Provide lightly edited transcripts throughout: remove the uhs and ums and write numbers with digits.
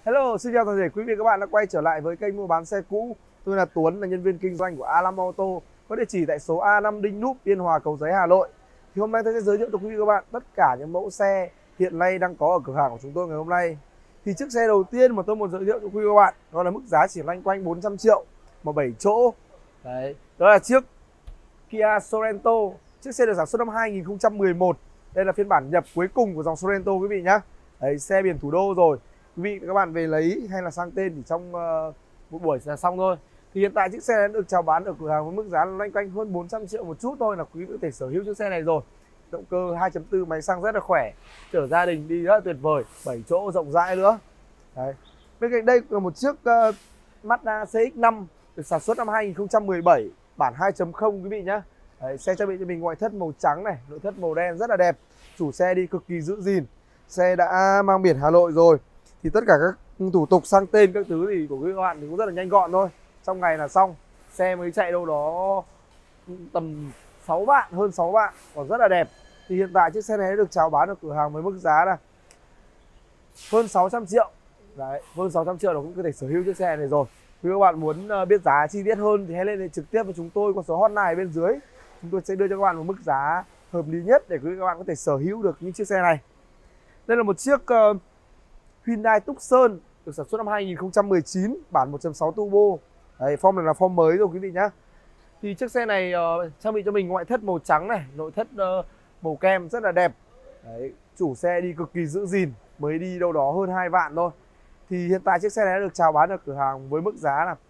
Hello, xin chào toàn thể quý vị và các bạn đã quay trở lại với kênh mua bán xe cũ. Tôi là Tuấn, là nhân viên kinh doanh của A5 Auto, có địa chỉ tại số A5 Đinh Núp, Biên Hòa, Cầu Giấy, Hà Nội. Thì hôm nay tôi sẽ giới thiệu cho quý vị và các bạn tất cả những mẫu xe hiện nay đang có ở cửa hàng của chúng tôi ngày hôm nay. Thì chiếc xe đầu tiên mà tôi muốn giới thiệu cho quý vị và các bạn đó là mức giá chỉ loanh quanh 400 triệu mà 7 chỗ. Đấy, đó là chiếc Kia Sorento. Chiếc xe được sản xuất năm 2011. Đây là phiên bản nhập cuối cùng của dòng Sorento quý vị nhé. Đấy, xe biển thủ đô rồi. Quý vị các bạn về lấy hay là sang tên thì trong một buổi là xong thôi. Thì hiện tại chiếc xe này được chào bán ở cửa hàng với mức giá loanh quanh hơn 400 triệu một chút thôi là quý vị có thể sở hữu chiếc xe này rồi. Động cơ 2.4 máy xăng rất là khỏe, chở gia đình đi rất là tuyệt vời, 7 chỗ rộng rãi nữa. Đấy. Bên cạnh đây là một chiếc Mazda CX-5 được sản xuất năm 2017, bản 2.0 quý vị nhé. Đấy, xe trang bị cho mình ngoại thất màu trắng này, nội thất màu đen rất là đẹp. Chủ xe đi cực kỳ giữ gìn. Xe đã mang biển Hà Nội rồi. Thì tất cả các thủ tục sang tên các thứ thì của quý các bạn thì cũng rất là nhanh gọn thôi. Trong ngày là xong. Xe mới chạy đâu đó tầm 6 vạn, hơn 6 vạn, còn rất là đẹp. Thì hiện tại chiếc xe này đã được chào bán ở cửa hàng với mức giá là hơn 600 triệu. Đấy, hơn 600 triệu là cũng có thể sở hữu chiếc xe này rồi. Quý các bạn muốn biết giá chi tiết hơn thì hãy liên trực tiếp với chúng tôi qua số hotline bên dưới. Chúng tôi sẽ đưa cho các bạn một mức giá hợp lý nhất để quý các bạn có thể sở hữu được những chiếc xe này. Đây là một chiếc Hyundai Tucson được sản xuất năm 2019, bản 1.6 turbo. Đấy, form này là form mới rồi quý vị nhé. Thì chiếc xe này trang bị cho mình ngoại thất màu trắng này, nội thất màu kem rất là đẹp. Đấy, chủ xe đi cực kỳ giữ gìn, mới đi đâu đó hơn 2 vạn thôi. Thì hiện tại chiếc xe này đã được chào bán ở cửa hàng với mức giá là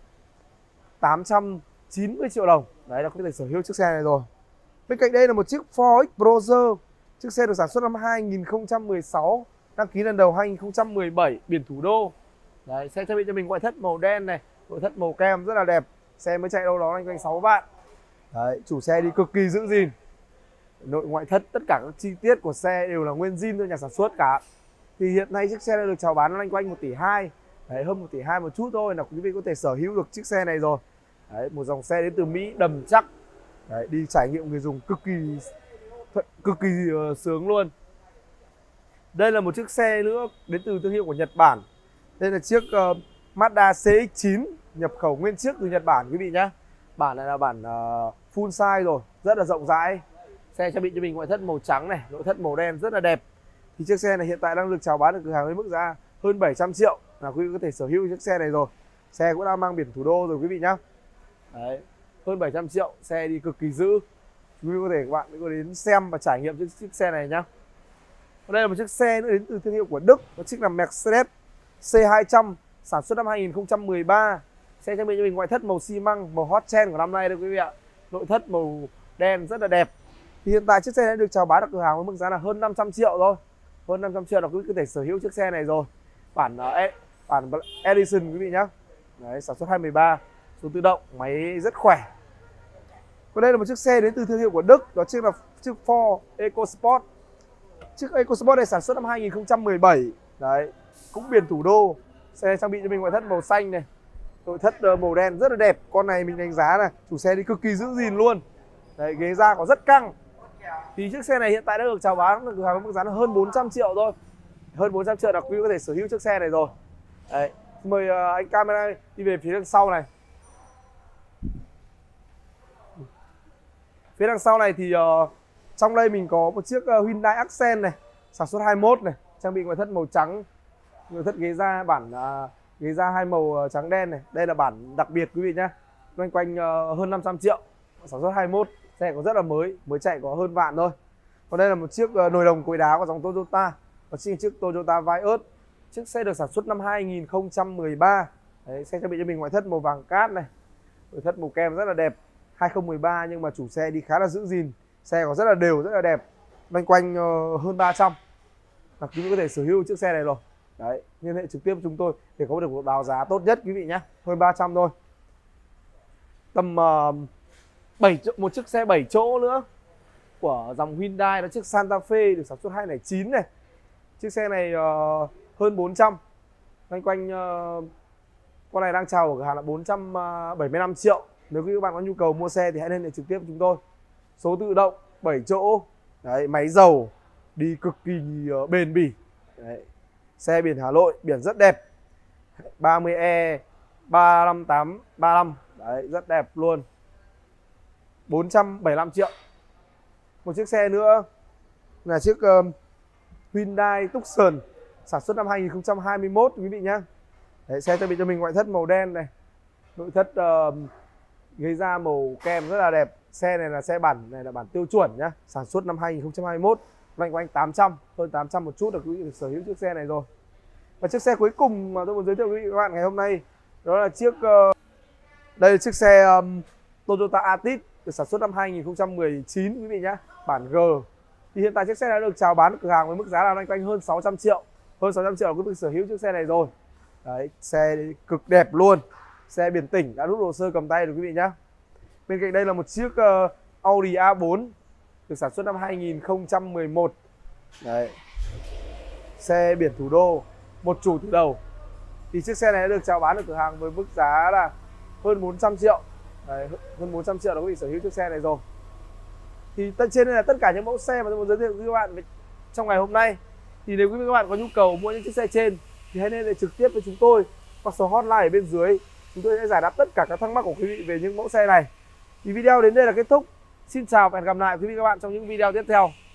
890 triệu đồng. Đấy là có thể sở hữu chiếc xe này rồi. Bên cạnh đây là một chiếc Ford Explorer. Chiếc xe được sản xuất năm 2016, đăng ký lần đầu 2017, biển thủ đô. Đấy, xe trang bị cho mình ngoại thất màu đen này, nội thất màu kem rất là đẹp. Xe mới chạy đâu đó quanh 6 vạn. Đấy, chủ xe đi cực kỳ giữ gìn. Nội ngoại thất tất cả các chi tiết của xe đều là nguyên zin thôi, nhà sản xuất cả. Thì hiện nay chiếc xe này được chào bán loanh quanh 1,2 tỷ. Đấy, hơn 1,2 tỷ một chút thôi là quý vị có thể sở hữu được chiếc xe này rồi. Đấy, một dòng xe đến từ Mỹ đầm chắc. Đấy, đi trải nghiệm người dùng cực kỳ sướng luôn. Đây là một chiếc xe nữa đến từ thương hiệu của Nhật Bản. Đây là chiếc Mazda CX-9 nhập khẩu nguyên chiếc từ Nhật Bản quý vị nhé. Bản này là bản full size rồi, rất là rộng rãi. Xe trang bị cho mình ngoại thất màu trắng này, nội thất màu đen rất là đẹp. Thì chiếc xe này hiện tại đang được chào bán ở cửa hàng với mức giá hơn 700 triệu là quý vị có thể sở hữu chiếc xe này rồi. Xe cũng đang mang biển thủ đô rồi quý vị nhé. Đấy, hơn 700 triệu, xe đi cực kỳ giữ. Quý vị có thể các bạn có đến xem và trải nghiệm chiếc xe này nhé. Đây là một chiếc xe nữa đến từ thương hiệu của Đức, nó chiếc là Mercedes C200, sản xuất năm 2013. Xe trang bị cho mình ngoại thất màu xi măng, màu hot trend của năm nay đây quý vị ạ. Nội thất màu đen rất là đẹp. Thì hiện tại chiếc xe này được chào bán ở cửa hàng với mức giá là hơn 500 triệu thôi. Hơn 500 triệu là quý vị có thể sở hữu chiếc xe này rồi. Bản Edition quý vị nhé. Đấy, sản xuất 2013, số tự động, máy rất khỏe. Còn đây là một chiếc xe đến từ thương hiệu của Đức, đó chính là chiếc Ford EcoSport. Chiếc EcoSport này sản xuất năm 2017. Đấy, cũng biển thủ đô. Xe trang bị cho mình ngoại thất màu xanh này, nội thất màu đen rất là đẹp. Con này mình đánh giá là chủ xe đi cực kỳ giữ gìn luôn. Đấy, ghế da có rất căng. Thì chiếc xe này hiện tại đã được chào bán ở cửa hàng với mức giá là hơn 400 triệu thôi. Hơn 400 triệu là quý vị có thể sở hữu chiếc xe này rồi. Đấy, mời anh camera đi về phía đằng sau này. Phía đằng sau này thì trong đây mình có một chiếc Hyundai Accent này, sản xuất 21 này, trang bị ngoại thất màu trắng, nội thất ghế da bản ghế da hai màu trắng đen này. Đây là bản đặc biệt quý vị nhé, loanh quanh hơn 500 triệu, sản xuất 21, xe có rất là mới chạy có hơn vạn thôi. Còn đây là một chiếc nồi đồng cối đá của dòng Toyota, và chiếc Toyota Vios. Chiếc xe được sản xuất năm 2013. Đấy, xe trang bị cho mình ngoại thất màu vàng cát này, nội thất màu kem rất là đẹp. 2013 nhưng mà chủ xe đi khá là giữ gìn, xe có rất là đều, rất là đẹp, loanh quanh hơn 300 là quý vị có thể sở hữu chiếc xe này rồi. Đấy, liên hệ trực tiếp với chúng tôi để có được một báo giá tốt nhất quý vị nhé, hơn 300 thôi. Tầm 7 chỗ, một chiếc xe 7 chỗ nữa của dòng Hyundai, đó chiếc Santa Fe được sản xuất 2009 này. Chiếc xe này hơn 400, loanh quanh con này đang chào ở cửa hàng là 475 triệu. Nếu các bạn có nhu cầu mua xe thì hãy liên hệ trực tiếp với chúng tôi. Số tự động, 7 chỗ. Đấy, máy dầu, đi cực kỳ bền bỉ. Đấy, xe biển Hà Nội, biển rất đẹp. 30E 35835. Đấy, rất đẹp luôn. 475 triệu. Một chiếc xe nữa là chiếc Hyundai Tucson sản xuất năm 2021 quý vị nhé. Đấy, xe trang bị cho mình ngoại thất màu đen này, nội thất ghế da màu kem rất là đẹp. Xe này là xe bản, này là bản tiêu chuẩn nhá, sản xuất năm 2021, loanh quanh 800, hơn 800 một chút là quý vị được sở hữu chiếc xe này rồi. Và chiếc xe cuối cùng mà tôi muốn giới thiệu với quý vị các bạn ngày hôm nay đó là chiếc đây là chiếc xe Toyota Altis được sản xuất năm 2019 quý vị nhé, bản G. Thì hiện tại chiếc xe đã được chào bán ở cửa hàng với mức giá là loanh quanh hơn 600 triệu. Hơn 600 triệu là quý vị sở hữu chiếc xe này rồi. Đấy, xe cực đẹp luôn. Xe biển tỉnh, đã rút hồ sơ cầm tay rồi quý vị nhé. Bên cạnh đây là một chiếc Audi A4 được sản xuất năm 2011. Đấy. Xe biển thủ đô, một chủ từ đầu. Thì chiếc xe này đã được chào bán ở cửa hàng với mức giá là hơn 400 triệu. Đấy, hơn 400 triệu là quý vị sở hữu chiếc xe này rồi. Thì trên đây là tất cả những mẫu xe mà tôi muốn giới thiệu với các bạn trong ngày hôm nay. Thì nếu quý vị các bạn có nhu cầu mua những chiếc xe trên thì hãy liên hệ trực tiếp với chúng tôi qua số hotline ở bên dưới. Chúng tôi sẽ giải đáp tất cả các thắc mắc của quý vị về những mẫu xe này. Thì video đến đây là kết thúc. Xin chào và hẹn gặp lại quý vị các bạn trong những video tiếp theo.